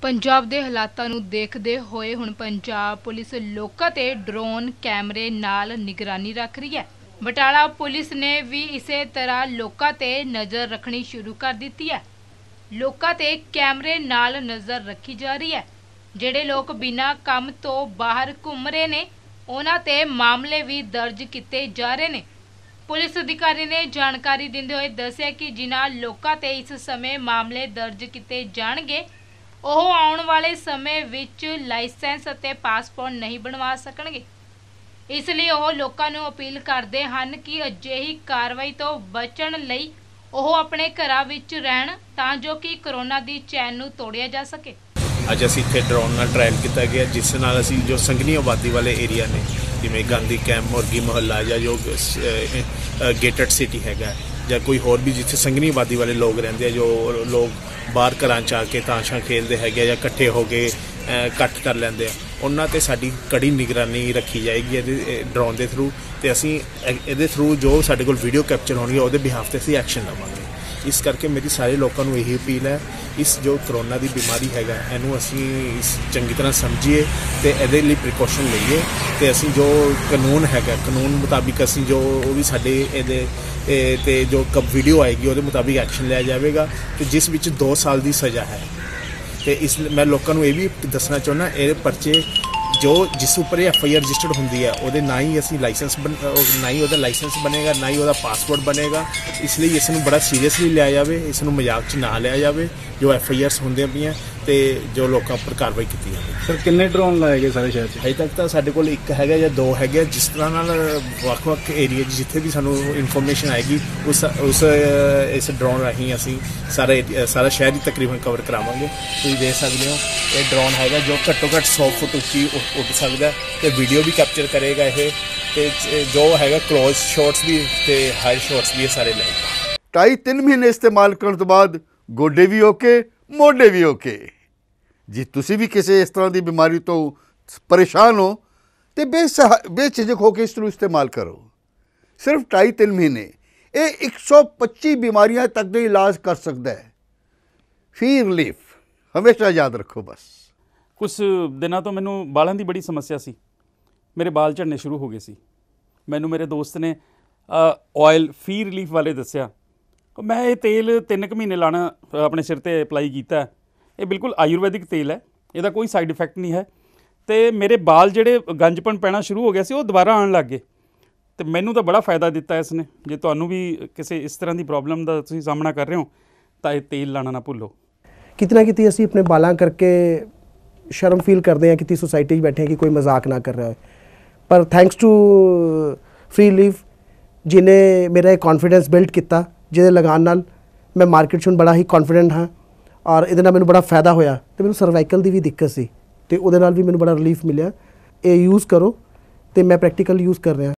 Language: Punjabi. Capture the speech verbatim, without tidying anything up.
पंजाब ਦੇ ਹਾਲਾਤਾਂ ਨੂੰ ਦੇਖਦੇ ਹੋਏ ਹੁਣ ਪੰਜਾਬ ਪੁਲਿਸ ਲੋਕਾਂ ਤੇ ਡਰੋਨ ਕੈਮਰੇ ਨਾਲ ਨਿਗਰਾਨੀ ਰੱਖ ਰਹੀ ਹੈ। ਬਟਾਲਾ ਪੁਲਿਸ ਨੇ ਵੀ ਇਸੇ ਤਰ੍ਹਾਂ ਲੋਕਾਂ ਤੇ ਨਜ਼ਰ ਰੱਖਣੀ ਸ਼ੁਰੂ ਕਰ ਦਿੱਤੀ ਹੈ। ਲੋਕਾਂ ਤੇ ਕੈਮਰੇ ਨਾਲ ਨਜ਼ਰ ਰੱਖੀ ਜਾ ਰਹੀ ਹੈ। ਜਿਹੜੇ ਲੋਕ ਬਿਨਾਂ ਕੰਮ ਤੋਂ ਬਾਹਰ ਘੁੰਮ ਰਹੇ ਨੇ ਉਹਨਾਂ ਤੇ ਮਾਮਲੇ ਵੀ ਦਰਜ ਕੀਤੇ ਜਾ ਰਹੇ ਨੇ। पुलिस अधिकारी ने जानकारी दिंदे हुए दस्सिया कि जिन्हां लोकां ते इस समय मामले दर्ज किए जाणगे ਉਹ ਆਉਣ ਵਾਲੇ ਸਮੇਂ ਵਿੱਚ ਲਾਇਸੈਂਸ ਅਤੇ ਪਾਸਪੋਰਟ ਨਹੀਂ ਬਣਵਾ ਸਕਣਗੇ। ਇਸ ਲਈ ਉਹ ਲੋਕਾਂ ਨੂੰ ਅਪੀਲ ਕਰਦੇ ਹਨ ਕਿ ਅਜਿਹੀ ਕਾਰਵਾਈ ਤੋਂ ਬਚਣ ਲਈ ਉਹ ਆਪਣੇ ਘਰਾਂ ਵਿੱਚ ਰਹਿਣ ਤਾਂ ਜੋ ਕਿ ਕਰੋਨਾ ਦੀ ਚੈਨ ਨੂੰ ਤੋੜਿਆ ਜਾ ਸਕੇ। ਅੱਜ ਅਸੀਂ ਇੱਥੇ ਡਰੋਨ ਨਾਲ ਟ੍ਰਾਇਲ ਕੀਤਾ ਗਿਆ ਜਿਸ ਨਾਲ ਅਸੀਂ ਜੋ ਸੰਘਣੀ ਆਬਾਦੀ ਵਾਲੇ ਏਰੀਆ ਨੇ ਜਿਵੇਂ ਗਾਂਧੀ ਕੈਂਪ ਮੁਰਗੀ ਮੁਹੱਲਾ ਜਾਂ ਜੋ ਗੇਟਡ ਸਿਟੀ ਹੈਗਾ ਜਾਂ ਕੋਈ ਹੋਰ ਵੀ ਜਿੱਥੇ ਸੰਘਣੀ ਆਬਾਦੀ ਵਾਲੇ ਲੋਕ ਰਹਿੰਦੇ ਆ ਜੋ ਲੋਕ ਬਾਹਰ ਘਰਾਂ 'ਚ ਆ ਕੇ ਤਾਸ਼ਾਂ ਖੇਡਦੇ ਹੈਗੇ ਜਾਂ ਇਕੱਠੇ ਹੋ ਕੇ ਇਕੱਠ ਕਰ ਲੈਂਦੇ ਆ ਉਹਨਾਂ 'ਤੇ ਸਾਡੀ ਕੜੀ ਨਿਗਰਾਨੀ ਰੱਖੀ ਜਾਏਗੀ ਇਹਦੇ ਡਰੋਨ ਦੇ ਥਰੂ ਅਤੇ ਅਸੀਂ ਇਹਦੇ ਥਰੂ ਜੋ ਸਾਡੇ ਕੋਲ ਵੀਡੀਓ ਕੈਪਚਰ ਹੋਣਗੇ ਉਹਦੇ ਬਿਹਾਫ 'ਤੇ ਅਸੀਂ ਐਕਸ਼ਨ ਲਵਾਂਗੇ। ਇਸ ਕਰਕੇ ਮੇਰੀ ਸਾਰੇ ਲੋਕਾਂ ਨੂੰ ਇਹੀ ਅਪੀਲ ਹੈ ਇਸ ਜੋ ਕਰੋਨਾ ਦੀ ਬਿਮਾਰੀ ਹੈਗਾ ਇਹਨੂੰ ਅਸੀਂ ਇਸ ਚੰਗੀ ਤਰ੍ਹਾਂ ਸਮਝੀਏ ਅਤੇ ਇਹਦੇ ਲਈ ਪ੍ਰੀਕੋਸ਼ਨ ਲਈਏ ਅਤੇ ਅਸੀਂ ਜੋ ਕਾਨੂੰਨ ਹੈਗਾ ਕਾਨੂੰਨ ਮੁਤਾਬਿਕ ਅਸੀਂ ਜੋ ਉਹ ਵੀ ਸਾਡੇ ਇਹਦੇ ਅਤੇ ਜੋ ਕਬ ਵੀਡੀਓ ਆਏਗੀ ਉਹਦੇ ਮੁਤਾਬਿਕ ਐਕਸ਼ਨ ਲਿਆ ਜਾਵੇਗਾ ਅਤੇ ਜਿਸ ਵਿੱਚ ਦੋ ਸਾਲ ਦੀ ਸਜ਼ਾ ਹੈ। ਅਤੇ ਇਸ ਮੈਂ ਲੋਕਾਂ ਨੂੰ ਇਹ ਵੀ ਦੱਸਣਾ ਚਾਹੁੰਦਾ ਇਹ ਪਰਚੇ ਜੋ ਜਿਸ ਉੱਪਰ ਇਹ ਐਫ ਆਈ ਆਰ ਰਜਿਸਟਰਡ ਹੁੰਦੀ ਹੈ ਉਹਦੇ ਨਾ ਹੀ ਅਸੀਂ ਲਾਇਸੈਂਸ ਬਣ ਨਾ ਹੀ ਉਹਦਾ ਲਾਇਸੈਂਸ ਬਣੇਗਾ ਨਾ ਹੀ ਉਹਦਾ ਪਾਸਪੋਰਟ ਬਣੇਗਾ। ਇਸ ਲਈ ਇਸ ਨੂੰ ਬੜਾ ਸੀਰੀਅਸਲੀ ਲਿਆ ਜਾਵੇ ਇਸ ਨੂੰ ਮਜ਼ਾਕ 'ਚ ਨਾ ਲਿਆ ਜਾਵੇ ਜੋ ਐਫ ਆਈ ਆਰਸ ਹੁੰਦੀਆਂ ਪਈਆਂ ਅਤੇ ਜੋ ਲੋਕਾਂ ਉੱਪਰ ਕਾਰਵਾਈ ਕੀਤੀ ਜਾਵੇ। ਸਰ ਕਿੰਨੇ ਡਰੋਨ ਲਾਏ ਗਏ ਸਾਰੇ ਸ਼ਹਿਰ 'ਚ? ਹਜੇ ਤੱਕ ਤਾਂ ਸਾਡੇ ਕੋਲ ਇੱਕ ਹੈਗਾ ਜਾਂ ਦੋ ਹੈਗੇ ਜਿਸ ਤਰ੍ਹਾਂ ਨਾਲ ਵੱਖ ਵੱਖ ਏਰੀਏ 'ਚ ਜਿੱਥੇ ਵੀ ਸਾਨੂੰ ਇਨਫੋਰਮੇਸ਼ਨ ਆਏਗੀ ਉਸ ਉਸ ਇਸ ਡਰੋਨ ਰਾਹੀਂ ਅਸੀਂ ਸਾਰੇ ਸਾਰਾ ਸ਼ਹਿਰ ਹੀ ਤਕਰੀਬਨ ਕਵਰ ਕਰਾਵਾਂਗੇ। ਤੁਸੀਂ ਦੇਖ ਸਕਦੇ ਹੋ ਇਹ ਡਰੋਨ ਹੈਗਾ ਜੋ ਘੱਟੋ ਘੱਟ ਸੌ ਫੁੱਟ ਉੱਚੀ ਉੱਡ ਸਕਦਾ ਅਤੇ ਵੀਡੀਓ ਵੀ ਕੈਪਚਰ ਕਰੇਗਾ ਇਹ ਅਤੇ ਜੋ ਹੈਗਾ ਕਲੋਜ਼ ਸ਼ਾਟਸ ਵੀ ਅਤੇ ਹਾਈ ਸ਼ਾਟਸ ਵੀ ਇਹ ਸਾਰੇ ਲਏਗਾ। ਢਾਈ ਤਿੰਨ ਮਹੀਨੇ ਇਸਤੇਮਾਲ ਕਰਨ ਤੋਂ ਬਾਅਦ ਗੋਡੇ ਵੀ ਓਕੇ ਮੋਢੇ ਵੀ ਓਕੇ। ਜੇ ਤੁਸੀਂ ਵੀ ਕਿਸੇ ਇਸ ਤਰ੍ਹਾਂ ਦੀ ਬਿਮਾਰੀ ਤੋਂ ਪਰੇਸ਼ਾਨ ਹੋ ਤਾਂ ਬੇਸਹਾ ਬੇਝਿਜਕ ਹੋ ਕੇ ਇਸ ਨੂੰ ਇਸਤੇਮਾਲ ਕਰੋ। ਸਿਰਫ ਢਾਈ ਤਿੰਨ ਮਹੀਨੇ ਇਹ ਇੱਕ ਸੌ ਪੱਚੀ ਬਿਮਾਰੀਆਂ ਤੱਕ ਦਾ ਇਲਾਜ ਕਰ ਸਕਦਾ ਹੈ। ਫੀ ਰਿਲੀਫ ਹਮੇਸ਼ਾ ਯਾਦ ਰੱਖੋ। ਬਸ ਕੁਛ ਦਿਨਾਂ ਤੋਂ ਮੈਨੂੰ ਬਾਲਾਂ ਦੀ ਬੜੀ ਸਮੱਸਿਆ ਸੀ। ਮੇਰੇ ਬਾਲ ਝੜਨੇ ਸ਼ੁਰੂ ਹੋ ਗਏ ਸੀ। ਮੈਨੂੰ ਮੇਰੇ ਦੋਸਤ ਨੇ ਆਇਲ ਫੀ ਰਿਲੀਫ ਵਾਲੇ ਦੱਸਿਆ। ਮੈਂ ਇਹ ਤੇਲ ਤਿੰਨ ਕੁ ਮਹੀਨੇ ਲਾਣਾ ਆਪਣੇ ਸਿਰ 'ਤੇ ਅਪਲਾਈ ਕੀਤਾ। ਇਹ ਬਿਲਕੁਲ ਆਯੁਰਵੈਦਿਕ ਤੇਲ ਹੈ ਇਹਦਾ ਕੋਈ ਸਾਈਡ ਇਫੈਕਟ ਨਹੀਂ ਹੈ ਅਤੇ ਮੇਰੇ ਬਾਲ ਜਿਹੜੇ ਗੰਜਪਣ ਪੈਣਾ ਸ਼ੁਰੂ ਹੋ ਗਿਆ ਸੀ ਉਹ ਦੁਬਾਰਾ ਆਉਣ ਲੱਗ ਗਏ ਅਤੇ ਮੈਨੂੰ ਤਾਂ ਬੜਾ ਫਾਇਦਾ ਦਿੱਤਾ ਇਸ ਨੇ। ਜੇ ਤੁਹਾਨੂੰ ਵੀ ਕਿਸੇ ਇਸ ਤਰ੍ਹਾਂ ਦੀ ਪ੍ਰੋਬਲਮ ਦਾ ਤੁਸੀਂ ਸਾਹਮਣਾ ਕਰ ਰਹੇ ਹੋ ਤਾਂ ਇਹ ਤੇਲ ਲਾਣਾ ਨਾ ਭੁੱਲੋ। ਕਿਤੇ ਨਾ ਕਿਤੇ ਅਸੀਂ ਆਪਣੇ ਬਾਲਾਂ ਕਰਕੇ ਸ਼ਰਮ ਫੀਲ ਕਰਦੇ ਹਾਂ ਕਿਤੇ ਸੋਸਾਇਟੀ 'ਚ ਬੈਠੇ ਹਾਂ ਕਿ ਕੋਈ ਮਜ਼ਾਕ ਨਾ ਕਰ ਰਿਹਾ ਹੋਏ ਪਰ ਥੈਂਕਸ ਟੂ ਫ੍ਰੀ ਰਿਲੀਫ ਜਿਹਨੇ ਮੇਰਾ ਇਹ ਕੌਨਫੀਡੈਂਸ ਬਿਲਡ ਕੀਤਾ ਜਿਹਦੇ ਲਗਾਉਣ ਨਾਲ ਮੈਂ ਮਾਰਕੀਟ 'ਚ ਹੁਣ ਬੜਾ ਹੀ ਕੌਨਫੀਡੈਂਟ ਹਾਂ ਔਰ ਇਹਦੇ ਨਾਲ ਮੈਨੂੰ ਬੜਾ ਫਾਇਦਾ ਹੋਇਆ ਅਤੇ ਮੈਨੂੰ ਸਰਵਾਈਕਲ ਦੀ ਵੀ ਦਿੱਕਤ ਸੀ ਅਤੇ ਉਹਦੇ ਨਾਲ ਵੀ ਮੈਨੂੰ ਬੜਾ ਰਿਲੀਫ ਮਿਲਿਆ। ਇਹ ਯੂਜ਼ ਕਰੋ ਅਤੇ ਮੈਂ ਪ੍ਰੈਕਟੀਕਲ ਯੂਜ਼ ਕਰ ਰਿਹਾ।